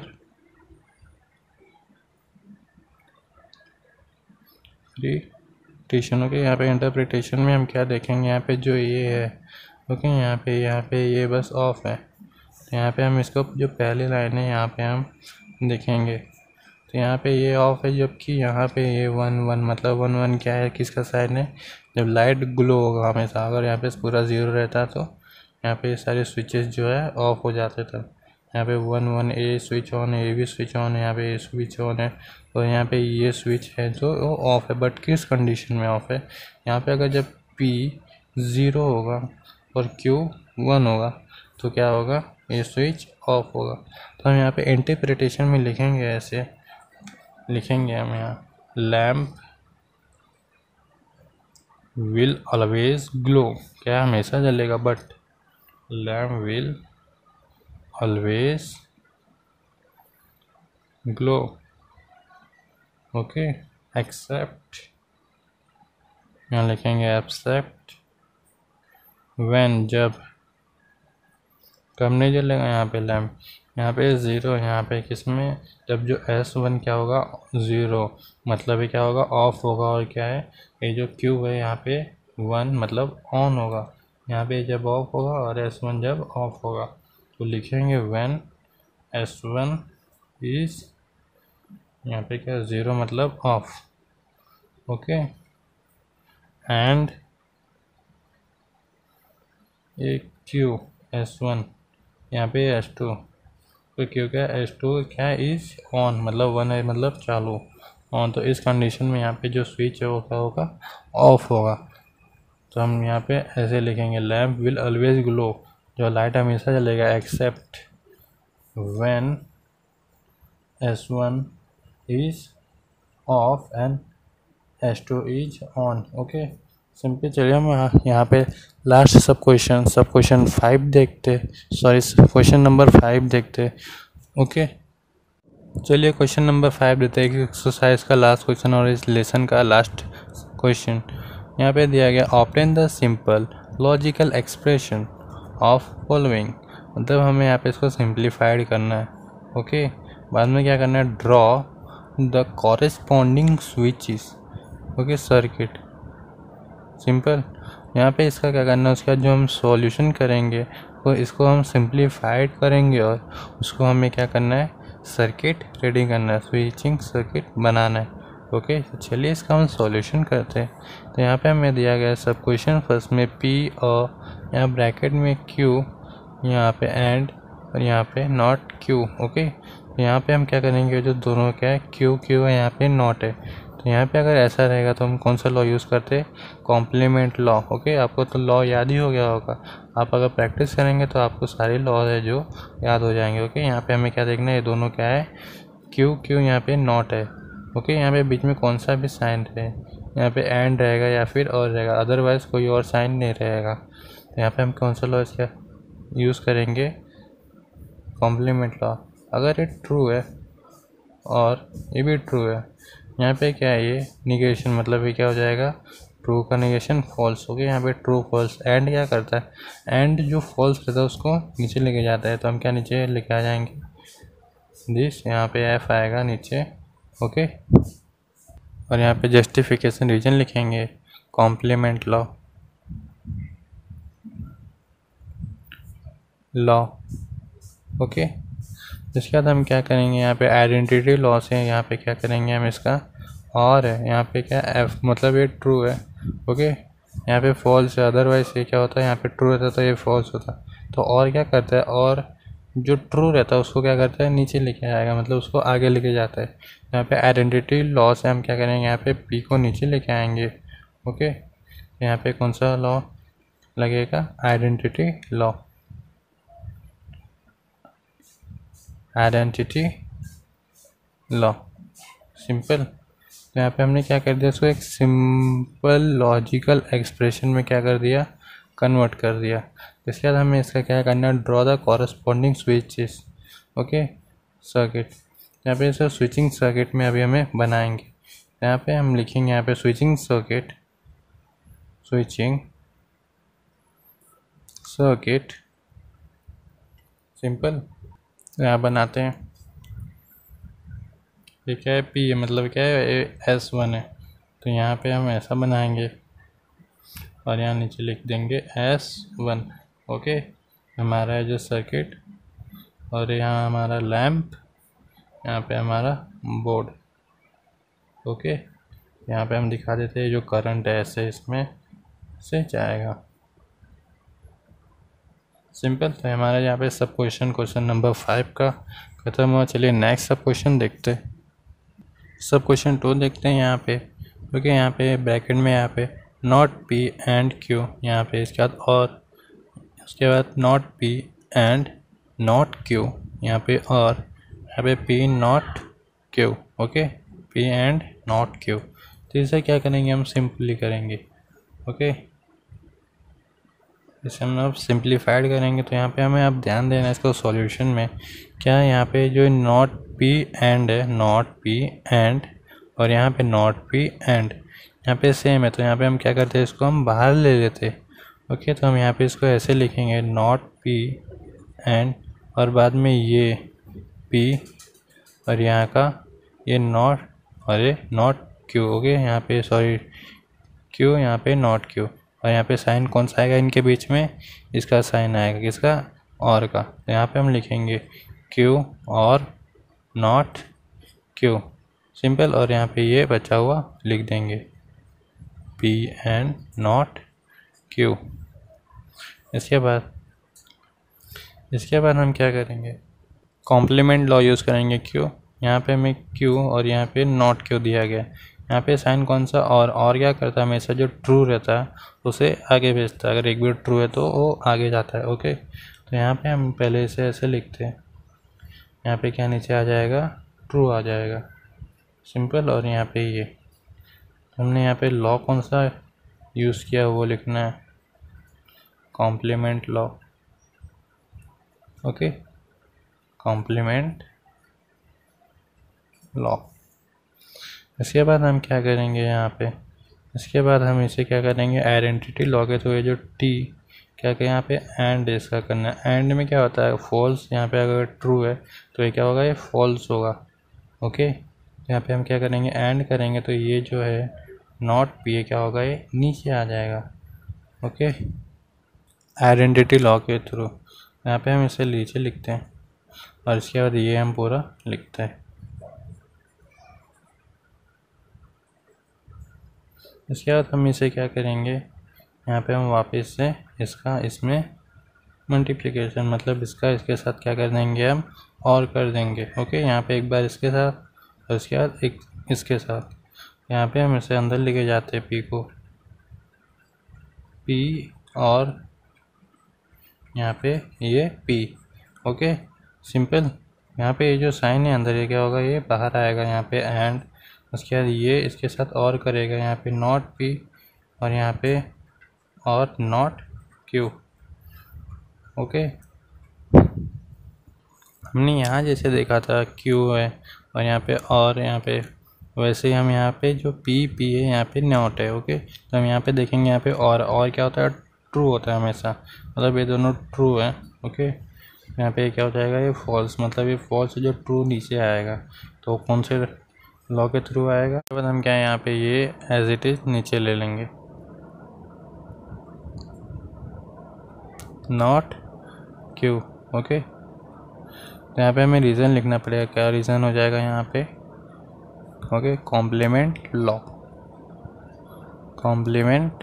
इंटरप्रिटेशन। ओके, यहाँ पे इंटरप्रिटेशन में हम क्या देखेंगे, यहाँ पे जो ये है, ओके, यहाँ पे यहाँ पे ये बस ऑफ है, तो यहाँ पे हम इसको जो पहली लाइन है यहाँ पे हम देखेंगे, तो यहाँ पे ये ऑफ है, जबकि यहाँ पे ये वन वन, मतलब वन वन क्या है, किसका साइन है, जब लाइट ग्लो होगा हमेशा। अगर यहाँ पे पूरा ज़ीरो रहता है तो यहाँ पे सारे स्विचेस जो है ऑफ हो जाते थे। यहाँ पे one one, A switch on है, ए भी स्विच ऑन है, यहाँ पे ए स्विच ऑन है, तो यहाँ पे ये स्विच है जो वो ऑफ है। बट किस कंडीशन में ऑफ है, यहाँ पे अगर जब पी ज़ीरो होगा और क्यू वन होगा तो क्या होगा, ये स्विच ऑफ होगा। तो हम यहाँ पे इंटरप्रिटेशन में लिखेंगे, ऐसे लिखेंगे हम यहाँ, लैम्प विल ऑलवेज ग्लो, क्या हमेशा जलेगा, but lamp will always glow. Okay, except, यहाँ लिखेंगे एक्सेप्ट व्हेन, जब, कब नहीं जलेगा यहाँ पे लैम्प, यहाँ पे ज़ीरो, यहाँ पे किस में, जब जो एस वन क्या होगा, ज़ीरो, मतलब ये क्या होगा, ऑफ होगा। और क्या है, ये जो क्यू है यहाँ पे वन, मतलब ऑन होगा। यहाँ पे जब ऑफ होगा और एस वन जब ऑफ होगा, तो लिखेंगे व्हेन एस वन इज़, यहाँ पे क्या, ज़ीरो मतलब ऑफ। ओके, एंड ये क्यू एस वन, यहाँ पे एस टू, तो क्यों क्या, एस टू क्या इज़ ऑन, मतलब वन है मतलब चालू, ऑन। तो इस कंडीशन में यहाँ पे जो स्विच है वो क्या होगा, ऑफ होगा। तो हम यहाँ पे ऐसे लिखेंगे, लैम्प विल ऑलवेज ग्लो, जो लाइट हमेशा जलेगा, except when S one is off and S two is on. Okay, simple. चलिए हम यहाँ पे last sub question sub question five देखते, सॉरी क्वेश्चन नंबर फाइव देखते। ओके, चलिए क्वेश्चन नंबर फाइव देते हैं, एक्सरसाइज का लास्ट क्वेश्चन और इस लेसन का लास्ट क्वेश्चन। यहाँ पे दिया गया, obtain the simple logical expression of following, मतलब हमें यहाँ पे इसको सिंप्लीफाइड करना है। ओके, बाद में क्या करना है, draw the corresponding switches, okay, circuit, simple. यहाँ पे इसका क्या करना है, उसका जो हम सॉल्यूशन करेंगे तो इसको हम सिंप्लीफाइड करेंगे और उसको हमें क्या करना है, सर्किट रेडी करना है, स्विचिंग सर्किट बनाना है। ओके, तो चलिए इसका हम सॉल्यूशन करते हैं। तो यहाँ पे हमें दिया गया सब क्वेश्चन, फर्स्ट में पी और यहाँ ब्रैकेट में क्यू, यहाँ पे एंड और यहाँ पे नॉट क्यू। ओके, तो यहाँ पे हम क्या करेंगे, जो दोनों क्या है, क्यू क्यू है, यहाँ पे नॉट है, तो यहाँ पे अगर ऐसा रहेगा तो हम कौन सा लॉ यूज़ करते हैं, कॉम्प्लीमेंट लॉ। ओके, आपको तो लॉ याद ही हो गया होगा, आप अगर प्रैक्टिस करेंगे तो आपको सारे लॉ है जो याद हो जाएंगे। ओके, यहाँ पे हमें क्या देखना है, ये दोनों क्या है, क्यू क्यू, यहाँ पे नॉट है। ओके, यहाँ पे बीच में कौन सा भी साइन रहे, यहाँ पे एंड रहेगा या फिर और रहेगा, अदरवाइज़ कोई और साइन नहीं रहेगा। तो यहाँ पे हम कौन सा लॉ इसका यूज़ करेंगे कॉम्प्लीमेंट लॉ। अगर ये ट्रू है और ये भी ट्रू है, यहाँ पे क्या है ये निगेशन, मतलब ये क्या हो जाएगा, ट्रू का निगेशन फॉल्स हो गया। यहाँ पे ट्रू फॉल्स, एंड क्या करता है, एंड जो फॉल्स रहता है उसको नीचे लेके जाता है, तो हम क्या नीचे लेके आ जाएंगे दिस, यहाँ पे एफ आएगा नीचे। ओके, और यहाँ पे जस्टिफिकेशन रीजन लिखेंगे कॉम्प्लीमेंट लॉ लॉ। ओके, इसके बाद हम क्या करेंगे, यहाँ पे आइडेंटिटी लॉ से यहाँ पे क्या करेंगे हम इसका, और है यहाँ पे क्या एफ, मतलब ये ट्रू है। ओके, यहाँ पे फॉल्स है, अदरवाइज ये क्या होता है, यहाँ पे ट्रू रहता तो ये फॉल्स होता। तो और क्या करता है, और जो ट्रू रहता है उसको क्या करता है, नीचे लेके आएगा, मतलब उसको आगे लेके जाता है। यहाँ पे आइडेंटिटी लॉ से हम क्या करेंगे, यहाँ पे पी को नीचे लेके आएंगे। ओके, यहाँ पे कौन सा लॉ लगेगा, identity law, identity law, simple. तो यहाँ पे हमने क्या कर दिया, इसको एक सिंपल लॉजिकल एक्सप्रेशन में क्या कर दिया, कन्वर्ट कर दिया। इसके बाद हमें इसका क्या करना है, draw the corresponding switches. Okay, circuit, यहाँ पे इसे स्विचिंग सर्किट में अभी हमें बनाएंगे। यहाँ पे हम लिखेंगे यहाँ पे switching circuit, switching circuit, simple. यहाँ बनाते हैं, ये क्या है, पी है, मतलब क्या है, एस वन है, तो यहाँ पे हम ऐसा बनाएंगे और यहाँ नीचे लिख देंगे एस वन। ओके, हमारा है जो सर्किट, और यहाँ हमारा लैम्प, यहाँ पे हमारा बोर्ड। ओके, यहाँ पे हम दिखा देते हैं जो करंट है ऐसे इसमें से जाएगा, सिंपल। तो हमारा यहाँ पे सब क्वेश्चन क्वेश्चन नंबर फाइव का खत्म हुआ। चलिए नेक्स्ट सब क्वेश्चन देखते हैं। सब क्वेश्चन टू देखते हैं यहाँ पे, क्योंकि यहाँ पे ब्रैकेट में यहाँ पे नॉट पी एंड क्यू, यहाँ पे इसके बाद और उसके बाद not P and not Q, यहाँ पे और यहाँ पे P not Q. Okay, P and not Q, तो इसे क्या करेंगे हम, सिंपली करेंगे। ओके, इसे हम अब सिंप्लीफाइड करेंगे। तो यहाँ पे हमें अब ध्यान देना है इसको सॉल्यूशन में, क्या है यहाँ पे जो नॉट पी एंड है, नॉट पी एंड, और यहाँ पे नॉट पी एंड, यहाँ पे सेम है, तो यहाँ पे हम क्या करते हैं, इसको हम बाहर ले लेते। ओके, तो हम यहाँ पे इसको ऐसे लिखेंगे नॉट पी एंड, और बाद में ये पी, और यहाँ का ये नॉट, और ये नॉट क्यू। ओके, यहाँ पे सॉरी क्यू, यहाँ पे नॉट क्यू, और यहाँ पे साइन कौन सा आएगा इनके बीच में, इसका साइन आएगा, किसका, और का। तो यहाँ पे हम लिखेंगे क्यू और नॉट क्यू, सिंपल। और यहाँ पे ये बचा हुआ लिख देंगे पी एंड नॉट क्यू। इसके बाद इसके बाद हम क्या करेंगे, कॉम्प्लीमेंट लॉ यूज़ करेंगे। क्यू, यहाँ पे हमें क्यू और यहाँ पे नॉट क्यू दिया गया, यहाँ पे साइन कौन सा, और और क्या करता है, हमेशा जो ट्रू रहता है उसे आगे भेजता है, अगर एक भी ट्रू है तो वो आगे जाता है। ओके, तो यहाँ पे हम पहले इसे ऐसे लिखते हैं, यहाँ पे क्या नीचे आ जाएगा, ट्रू आ जाएगा, सिंपल। और यहाँ पे ये हमने यहाँ पे लॉ कौन सा यूज़ किया वो लिखना है, complement law. Okay, complement law. इसके बाद हम क्या करेंगे यहाँ पे, इसके बाद हम इसे क्या करेंगे, आइडेंटिटी लॉ के थ्रू ये जो टी क्या क्या यहाँ पे एंड इसका करना है। एंड में क्या होता है, फॉल्स, यहाँ पे अगर ट्रू है तो ये क्या होगा, ये फॉल्स होगा। ओके, यहाँ पे हम क्या करेंगे, एंड करेंगे, तो ये जो है नॉट पी क्या होगा, ये नीचे आ जाएगा। ओके, आइडेंटिटी लॉ के थ्रू यहाँ पे हम इसे नीचे लिखते हैं, और इसके बाद ये हम पूरा लिखते हैं। इसके बाद हम इसे क्या करेंगे, यहाँ पे हम वापस से इसका इसमें मल्टीप्लिकेशन, मतलब इसका इसके साथ क्या कर देंगे हम, और कर देंगे। ओके, यहाँ पे एक बार इसके साथ और इसके बाद एक इसके साथ, यहाँ पे हम इसे अंदर लेके जाते हैं पी को, पी और यहाँ पे ये पी। Okay, simple. यहाँ पे ये जो साइन है अंदर, ये क्या होगा, ये बाहर आएगा, यहाँ पे एंड, उसके बाद ये इसके साथ और करेगा, यहाँ पे नॉट पी और यहाँ पे और नॉट क्यू। ओके, हमने यहाँ जैसे देखा था क्यू है और यहाँ पे और यहाँ पे, वैसे ही हम यहाँ पे जो पी पी है यहाँ पे नॉट है। ओके, तो हम यहाँ पे देखेंगे यहाँ पे और और क्या होता है, ट्रू होता है हमेशा, मतलब ये दोनों ट्रू है। ओके, यहाँ पे क्या हो जाएगा, ये फॉल्स, मतलब ये फॉल्स जो ट्रू नीचे आएगा तो कौन से लॉ के थ्रू आएगा। उसके बाद हम क्या है यहाँ पे ये एज इट इज नीचे ले लेंगे, नॉट क्यू। ओके, तो यहाँ पे हमें रीज़न लिखना पड़ेगा, क्या रीज़न हो जाएगा यहाँ पे। Okay, complement law, complement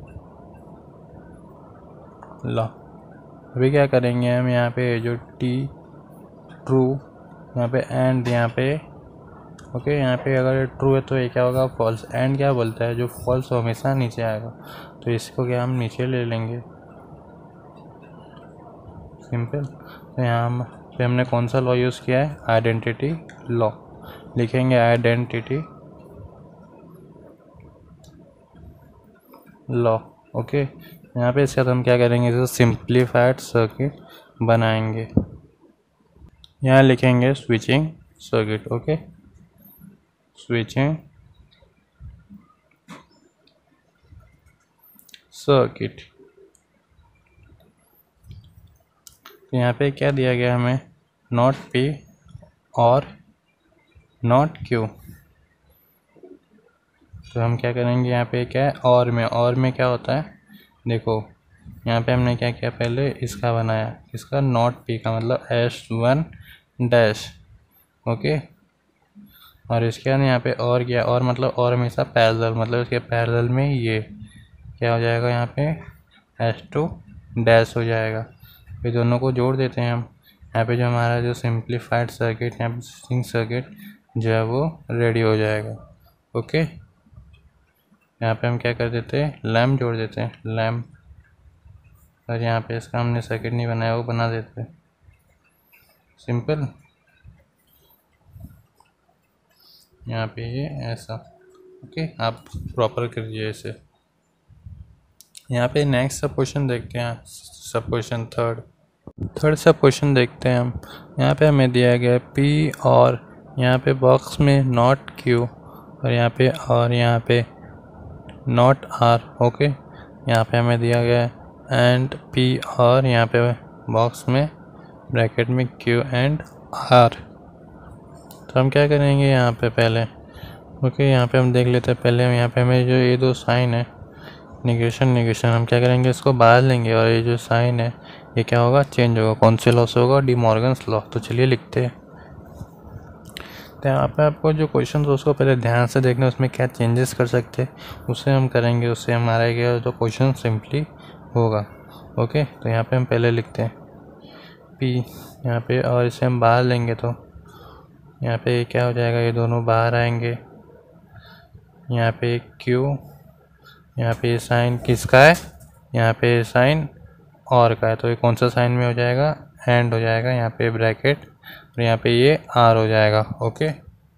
law. अभी क्या करेंगे हम यहाँ पे जो टी ट्रू, यहाँ पे एंड यहाँ पे। ओके, यहाँ पे अगर ट्रू है तो ये क्या होगा, फॉल्स। एंड क्या बोलता है, जो फॉल्स हो हमेशा नीचे आएगा, तो इसको क्या हम नीचे ले लेंगे, सिंपल। तो यहाँ हम पे हमने कौन सा लॉ यूज़ किया है, आइडेंटिटी लॉ। लिखेंगे आइडेंटिटी लॉ। ओके, यहाँ पे इसके बाद हम क्या करेंगे, इसे सिंप्लीफाइड सर्किट बनाएंगे। यहाँ लिखेंगे switching circuit. Okay, switching circuit. तो यहाँ पे क्या दिया गया हमें, नॉट पी और नॉट क्यू। तो हम क्या करेंगे यहाँ पे, क्या है और में, और में क्या होता है, देखो यहाँ पे हमने क्या किया, पहले इसका बनाया, इसका नॉट पी का मतलब एस वन डैश। ओके, और इसके बाद यहाँ पे और किया, और मतलब और हमेशा पैरेलल, मतलब इसके पैरेलल में ये क्या हो जाएगा, यहाँ पे एस टू डैश हो जाएगा। फिर दोनों को जोड़ देते हैं हम। यहाँ पे जो हमारा जो सिंप्लीफाइड सर्किट, यहाँ पे स्विचिंग सर्किट जो है वो रेडी हो जाएगा। ओके, यहाँ पे हम क्या कर देते हैं, लैम्प जोड़ देते हैं, लैम्प। और यहाँ पे इसका हमने सर्किट नहीं बनाया, वो बना देते हैं, सिंपल। यहाँ पे ये ऐसा। ओके, आप प्रॉपर करिए इसे। यहाँ पे नेक्स्ट सब क्वेश्चन देखते हैं, sub question third third sub question देखते हैं हम। यहाँ पे हमें दिया गया है पी और यहाँ पे बॉक्स में नॉट क्यू और यहाँ पे और यहाँ पे नॉट आर। ओके, यहाँ पे हमें दिया गया है एंड पी और यहाँ पे बॉक्स में ब्रैकेट में क्यू एंड आर। तो हम क्या करेंगे यहाँ पे पहले, ओके यहाँ पे हम देख लेते हैं पहले। हम यहाँ पे हमें जो ये दो साइन है, निगेशन निगेशन, हम क्या करेंगे, इसको बाहर लेंगे और ये जो साइन है ये क्या होगा, चेंज होगा। कौन से लॉ से होगा, डी मॉर्गन्स लॉ। तो चलिए लिखते हैं। तो यहाँ पे आपको जो क्वेश्चन है उसको पहले ध्यान से देखना, उसमें क्या चेंजेस कर सकते हैं उसे हम करेंगे, उससे हमारा क्या जो क्वेश्चन सिंपली होगा। ओके, तो यहाँ पे हम पहले लिखते हैं पी यहाँ पे, और इसे हम बाहर लेंगे तो यहाँ पे क्या हो जाएगा, ये दोनों बाहर आएंगे। यहाँ पे क्यू, यहाँ पे साइन किसका है, यहाँ पे साइन और का है, तो ये कौन सा साइन में हो जाएगा, एंड हो जाएगा। यहाँ पे ब्रैकेट और यहाँ पे ये आर हो जाएगा। ओके,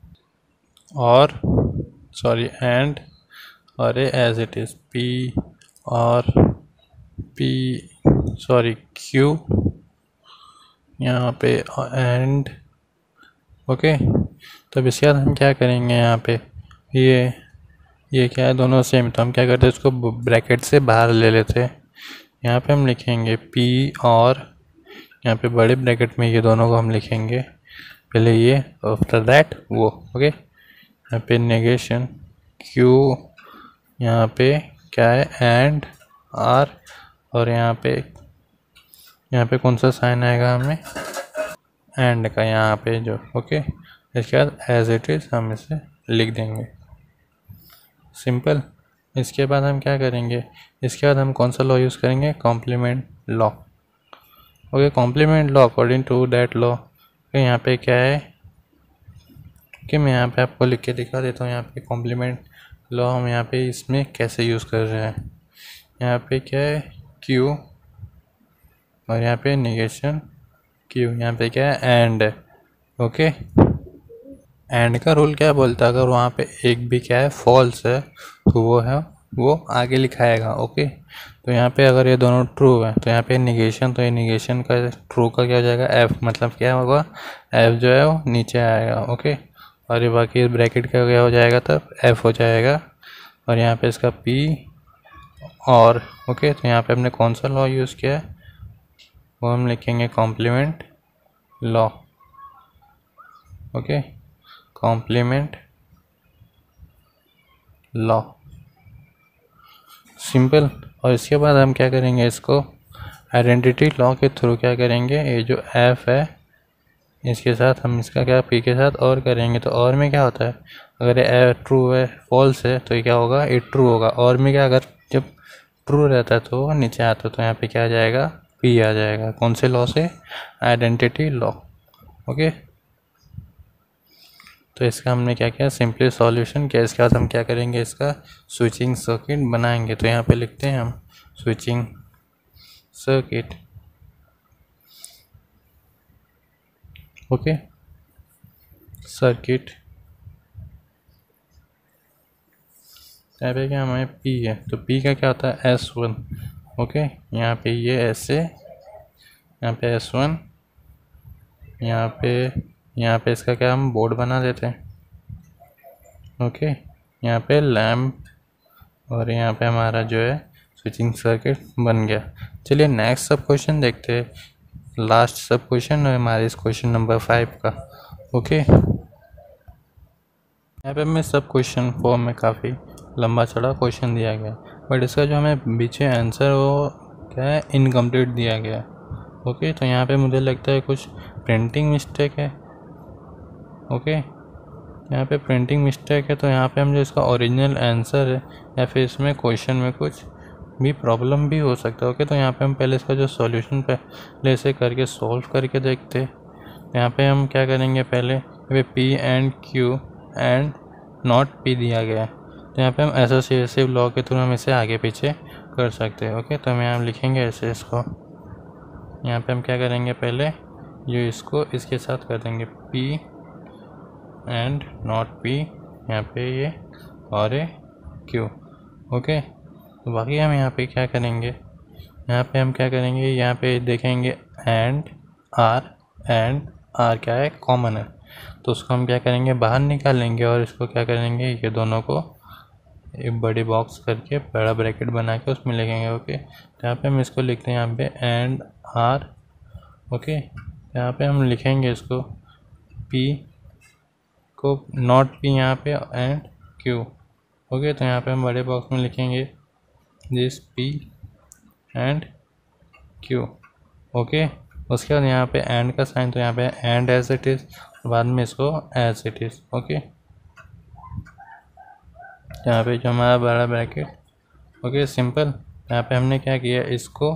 और सॉरी एंड, और ये एज इट इज़ पी और पी सॉरी क्यू यहाँ पे एंड। ओके, तो इसके बाद हम क्या करेंगे, यहाँ पे ये ये क्या है, दोनों सेम। तो हम क्या करते हैं, इसको ब्रैकेट से बाहर ले लेते हैं। यहाँ पे हम लिखेंगे P और यहाँ पे बड़े ब्रैकेट में ये दोनों को हम लिखेंगे, पहले ये आफ्टर दैट वो। ओके, यहाँ पे नेगेशन Q, यहाँ पे क्या है एंड R, और यहाँ पे यहाँ पे कौन सा साइन आएगा हमें, एंड का यहाँ पे जो। ओके, इसके बाद एज इट इज़ हम इसे लिख देंगे, सिंपल। इसके बाद हम क्या करेंगे, इसके बाद हम कौन सा लॉ यूज़ करेंगे, complement law. Okay, complement law according to that law. तो यहाँ पे क्या है कि मैं यहाँ पे आपको लिख के दिखा देता हूँ। यहाँ पे कॉम्प्लीमेंट लॉ हम यहाँ पे इसमें कैसे यूज़ कर रहे हैं। यहाँ पे क्या है क्यू और यहाँ पे निगेशन क्यू, यहाँ पे क्या है एंड है। ओके, एंड का रूल क्या बोलता है, अगर वहाँ पे एक भी क्या है फॉल्स है तो वो है वो आगे लिखाएगा। ओके, तो यहाँ पे अगर ये दोनों ट्रू है तो यहाँ पे निगेशन, तो ये निगेशन का ट्रू का क्या हो जाएगा, एफ, मतलब क्या होगा, एफ जो है वो नीचे आएगा। ओके, और ये बाकी ब्रैकेट का क्या हो जाएगा, तब एफ हो जाएगा। और यहाँ पे इसका पी और ओके, तो यहाँ पे हमने कौन सा लॉ यूज़ किया है, वो हम लिखेंगे complement law. Okay, complement law, simple. और इसके बाद हम क्या करेंगे, इसको आइडेंटिटी लॉ के थ्रू क्या करेंगे, ये जो एफ है इसके साथ हम इसका क्या पी के साथ और करेंगे। तो और में क्या होता है, अगर ये ट्रू है फॉल्स है तो ये क्या होगा, ये ट्रू होगा। और में क्या, अगर जब ट्रू रहता है तो नीचे आता है, तो यहाँ पे क्या आ जाएगा, पी आ जाएगा। कौन से लॉ से, आइडेंटिटी लॉ। ओके, तो इसका हमने क्या किया, सिंपली सॉल्यूशन किया। इसके बाद हम क्या करेंगे, इसका स्विचिंग सर्किट बनाएंगे। तो यहाँ पे लिखते हैं हम स्विचिंग सर्किट। ओके, सर्किट, यहाँ पे क्या हमारे पी है, तो पी का क्या होता है, एस वन। ओके, यहाँ पे ये ऐसे, यहाँ पे एस वन, यहाँ पे यहाँ पे इसका क्या हम बोर्ड बना देते हैं। ओके, यहाँ पे लैम्प, और यहाँ पे हमारा जो है स्विचिंग सर्किट बन गया। चलिए नेक्स्ट सब क्वेश्चन देखते हैं, लास्ट सब क्वेश्चन है हमारे इस क्वेश्चन नंबर फाइव का। ओके, यहाँ पे हमें सब क्वेश्चन फॉर्म में काफ़ी लंबा चौड़ा क्वेश्चन दिया गया, बट इसका जो हमें बीच में आंसर वो क्या है, इनकम्प्लीट दिया गया। ओके, तो यहाँ पे मुझे लगता है कुछ प्रिंटिंग मिस्टेक है। ओके, यहाँ पे प्रिंटिंग मिस्टेक है, तो यहाँ पे हम जो इसका ओरिजिनल आंसर है या फिर इसमें क्वेश्चन में कुछ भी प्रॉब्लम भी हो सकता है। ओके, तो यहाँ पे हम पहले इसका जो सॉल्यूशन पहले से करके सॉल्व करके देखते हैं। यहाँ पे हम क्या करेंगे, पहले P and Q and not P दिया गया है, तो यहाँ पे हम एसोसिएटिव लॉ के थ्रू हम इसे आगे पीछे कर सकते हैं। ओके, तो हम यहाँ लिखेंगे ऐसे इसको, यहाँ पे हम क्या करेंगे, पहले जो इसको इसके साथ कर देंगे पी एंड नॉट पी, यहाँ पे ये और ये क्यू। ओके, तो बाकी हम यहाँ पे क्या करेंगे, यहाँ पे हम क्या करेंगे, यहाँ पे देखेंगे एंड आर, एंड आर क्या है, कॉमन है, तो उसको हम क्या करेंगे, बाहर निकालेंगे और इसको क्या करेंगे, ये दोनों को एक बड़ी बॉक्स करके बड़ा ब्रैकेट बना के उसमें लिखेंगे। ओके, तो यहाँ पे हम इसको लिखते हैं यहाँ पे एंड आर। ओके, यहाँ पे हम लिखेंगे इसको पी को नॉट पी यहाँ पे एंड क्यू। ओके, तो यहाँ पे हम बड़े बॉक्स में लिखेंगे this P and Q. Okay, उसके बाद यहाँ पे एंड का साइन, तो यहाँ पे एंड एज इट इज़, बाद में इसको एज इट इज़। ओके, यहाँ पे जो हमारा बड़ा ब्रैकेट, ओके सिंपल। यहाँ पे हमने क्या किया, इसको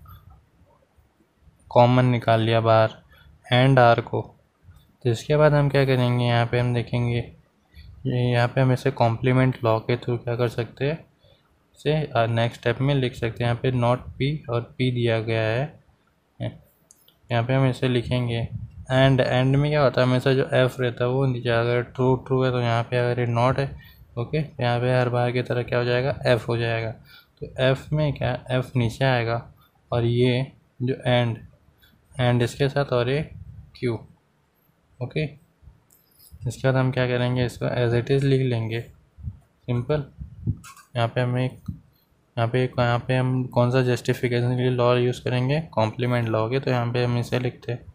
कॉमन निकाल लिया बाहर, एंड आर को। तो इसके बाद हम क्या करेंगे, यहाँ पे हम देखेंगे, यहाँ पे हम इसे कॉम्प्लीमेंट लॉ के थ्रू क्या कर सकते हैं, इसे नेक्स्ट स्टेप में लिख सकते हैं। यहाँ पे नॉट पी और पी दिया गया है, यहाँ पे हम इसे लिखेंगे एंड। एंड में क्या होता है, हमेशा जो एफ रहता है वो नीचे, अगर ट्रू ट्रू है तो यहाँ पे, अगर ये नॉट है ओके, यहाँ पे हर बार की तरह क्या हो जाएगा, एफ हो जाएगा। तो एफ में क्या, एफ नीचे आएगा, और ये जो एंड एंड इसके साथ, और ये क्यू। ओके, इसके बाद हम क्या करेंगे, इसको एज इट इज़ लिख लेंगे, सिंपल। यहाँ पे हम एक यहाँ पे यहाँ पे हम कौन सा जस्टिफिकेशन के लिए लॉ यूज़ करेंगे, कॉम्प्लीमेंट लॉ के। तो यहाँ पे हम इसे लिखते हैं,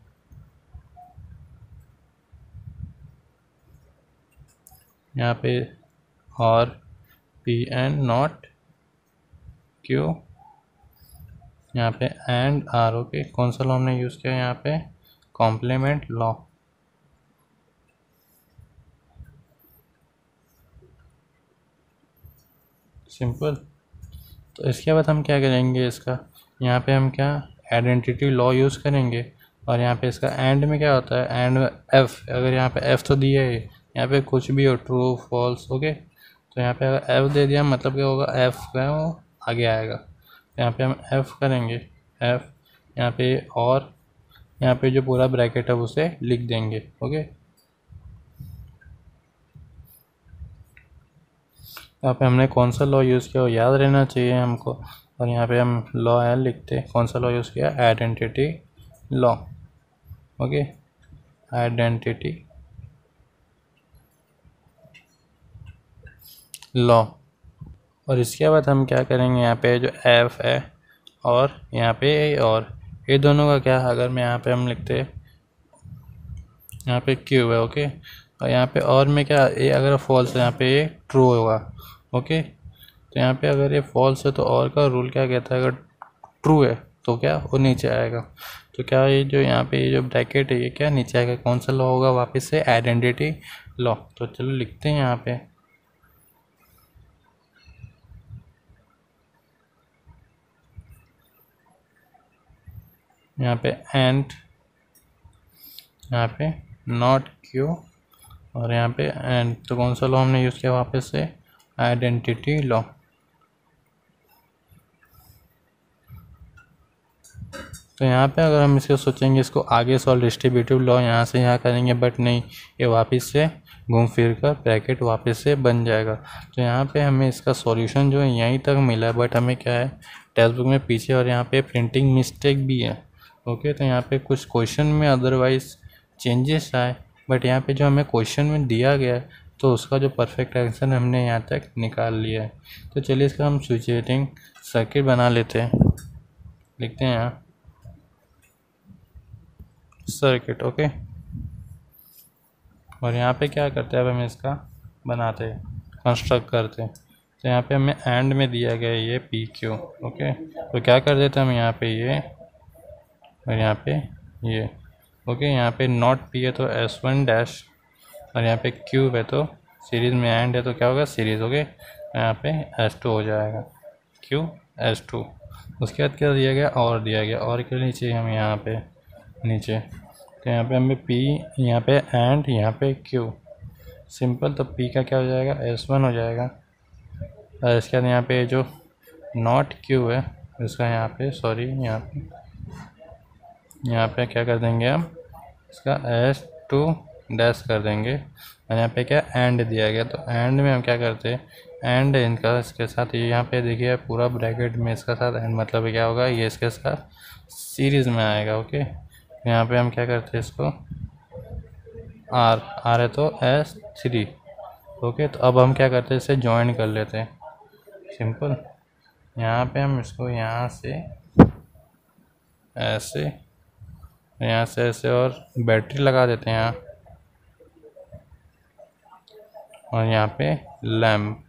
यहाँ पे और पी एंड नॉट क्यू, यहाँ पे एंड आर। ओके, कौन सा लॉ हमने यूज़ किया यहाँ पे, कॉम्प्लीमेंट लॉ। सिंपल। तो इसके बाद हम क्या करेंगे, इसका यहाँ पे हम क्या आइडेंटिटी लॉ यूज़ करेंगे, और यहाँ पे इसका एंड में क्या होता है, एंड एफ, अगर यहाँ पे एफ तो दिया है, यहाँ पे कुछ भी हो, ट्रू फॉल्स। ओके, तो यहाँ पे अगर एफ दे दिया मतलब क्या होगा, एफ का वो आगे आएगा। तो यहाँ पे हम एफ करेंगे, एफ यहाँ पे, और यहाँ पे जो पूरा ब्रैकेट है उसे लिख देंगे। ओके, यहाँ पे हमने कौन सा लॉ यूज़ किया वो याद रहना चाहिए हमको, और यहाँ पे हम लॉ एल लिखते हैं। कौन सा लॉ यूज़ किया? Identity law. Okay, identity law. और इसके बाद हम क्या करेंगे, यहाँ पे जो एफ है और यहाँ पे ए, और ये दोनों का क्या, अगर मैं यहाँ पे हम लिखते यहाँ पे क्यू है। ओके, और यहाँ पे और में क्या, ए अगर फॉल्स है यहाँ पे ये ट्रू होगा। ओके, तो यहाँ पे अगर ये फॉल्स है तो और का रूल क्या कहता है, अगर ट्रू है तो क्या वो नीचे आएगा। तो क्या ये जो यहाँ पे ये जो ब्रैकेट है ये क्या नीचे आएगा, कौन सा लॉ होगा, वापस से आइडेंटिटी लॉ। तो चलो लिखते हैं यहाँ पे, यहाँ पे एंड, यहाँ पे नॉट क्यू, और यहाँ पे एंड। तो कौन सा लॉ हमने यूज़ किया, वापस से आइडेंटिटी लॉ। तो यहाँ पे अगर हम इसको सोचेंगे, इसको आगे सॉल्व डिस्ट्रीब्यूटिव लॉ यहाँ से यहाँ करेंगे, बट नहीं, ये वापस से घूम फिर कर ब्रैकेट वापस से बन जाएगा। तो यहाँ पे हमें इसका सॉल्यूशन जो है यहीं तक मिला है, बट हमें क्या है टेक्स्ट बुक में पीछे, और यहाँ पे प्रिंटिंग मिस्टेक भी है। ओके, तो यहाँ पे कुछ क्वेश्चन में अदरवाइज चेंजेस आए, बट यहाँ पे जो हमें क्वेश्चन में दिया गया है तो उसका जो परफेक्ट आंसर हमने यहाँ तक निकाल लिया है। तो चलिए इसका हम स्विचेटिंग सर्किट बना लेते हैं। लिखते हैं यहाँ सर्किट। ओके, और यहाँ पे क्या करते हैं, अब हम इसका बनाते हैं, कंस्ट्रक्ट करते हैं। तो यहाँ पे हमें एंड में दिया गया है ये पी क्यू। ओके, तो क्या कर देते हैं हम यहाँ पे ये, और यहाँ पे ये। ओके, यहाँ पे नॉट पी है तो एस वन डैश, और यहाँ पे क्यूब है तो सीरीज़ में एंड है तो क्या होगा सीरीज़। ओके, यहाँ पे एस टू हो जाएगा, क्यू एस टू। उसके बाद क्या दिया गया, और दिया गया, और के नीचे हम यहाँ पे नीचे, तो यहाँ पे हमें पी, यहाँ पे एंड, यहाँ पे क्यू, सिंपल। तो पी का क्या हो जाएगा, एस वन हो जाएगा। और इसके बाद यहाँ पे जो नॉट क्यू है इसका यहाँ पे, सॉरी यहाँ पे यहाँ पे क्या कर देंगे हम, इसका एस टू डैश कर देंगे। और यहाँ पे क्या एंड दिया गया, तो एंड में हम क्या करते हैं, एंड इनका इसके साथ, ये यहाँ पे देखिए पूरा ब्रैकेट में इसका साथ एंड, मतलब क्या होगा, ये इसके साथ सीरीज़ में आएगा। ओके, यहाँ पे हम क्या करते हैं इसको, आर आर है तो एस थ्री। ओके, तो अब हम क्या करते हैं, इसे ज्वाइन कर लेते हैं, सिंपल। यहाँ पे हम इसको यहाँ से ऐसे, यहाँ से ऐसे, और बैटरी लगा देते हैं यहाँ, और यहाँ पे लैम्प।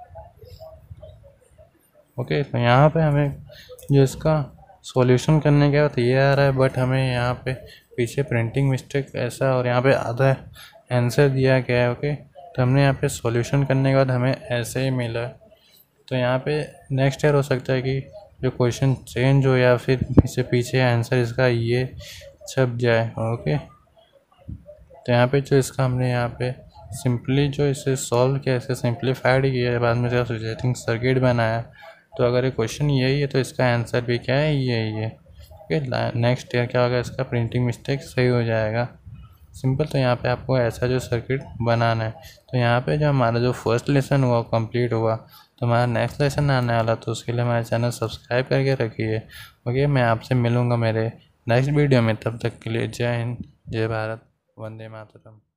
ओके, तो यहाँ पे हमें जो इसका सॉल्यूशन करने के बाद ये आ रहा है, बट हमें यहाँ पे पीछे प्रिंटिंग मिस्टेक ऐसा, और यहाँ पे आधा आंसर दिया गया है। ओके, तो हमने यहाँ पे सॉल्यूशन करने के बाद हमें ऐसे ही मिला है। तो यहाँ पे नेक्स्ट ईयर हो सकता है कि जो क्वेश्चन चेंज हो, या फिर इससे पीछे आंसर इसका ये छप जाए। ओके, तो यहाँ पे जो इसका हमने यहाँ पे सिंपली जो इसे सॉल्व किया, इसे सिंप्लीफाइड किया है, बाद में इसका स्विचेटिंग सर्किट बनाया। तो अगर ये क्वेश्चन यही है तो इसका आंसर भी क्या है, यही है। ओके, नेक्स्ट ईयर क्या होगा, इसका प्रिंटिंग मिस्टेक सही हो जाएगा, सिंपल। तो यहाँ पे आपको ऐसा जो सर्किट बनाना है। तो यहाँ पे जो हमारा जो फर्स्ट लेसन हुआ कंप्लीट हुआ, तो हमारा नेक्स्ट लेसन आने वाला, तो उसके लिए हमारे चैनल सब्सक्राइब करके रखिए। ओके, मैं आपसे मिलूँगा मेरे नेक्स्ट वीडियो में, तब तक के लिए जय हिंद, जय भारत, वंदे मातरम।